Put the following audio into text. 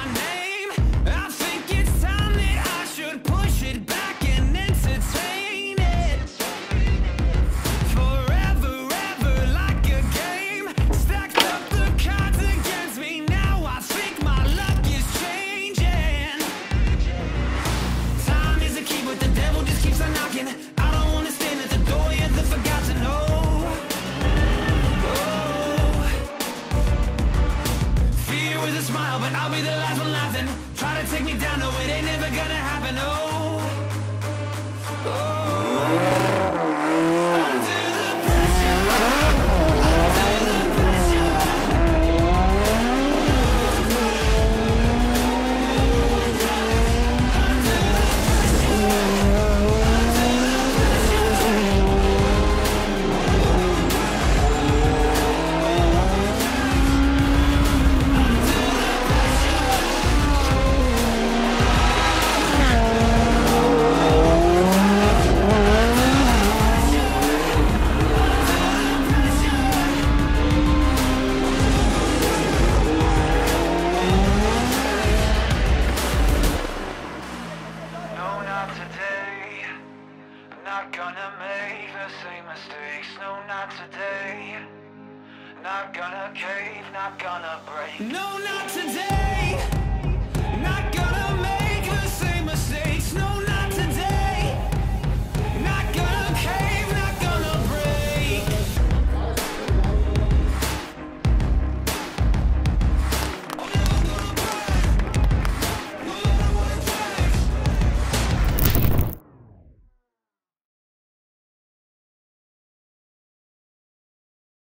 my name. I think it's time that I should push it back and entertain it. Forever, ever, like a game. Stacked up the cards against me. Now I think my luck is changing. Time is a key, but the devil just keeps on knocking. I don't wanna stand at the door, you're the forgotten. Oh, fear with a smile, but I'll be the last one laughing. Try to take me down, no, it ain't never gonna happen. Oh, under the pressure, under the pressure. No, not today. Not gonna make the same mistakes. No, not today. Not gonna cave, not gonna break. No, not today.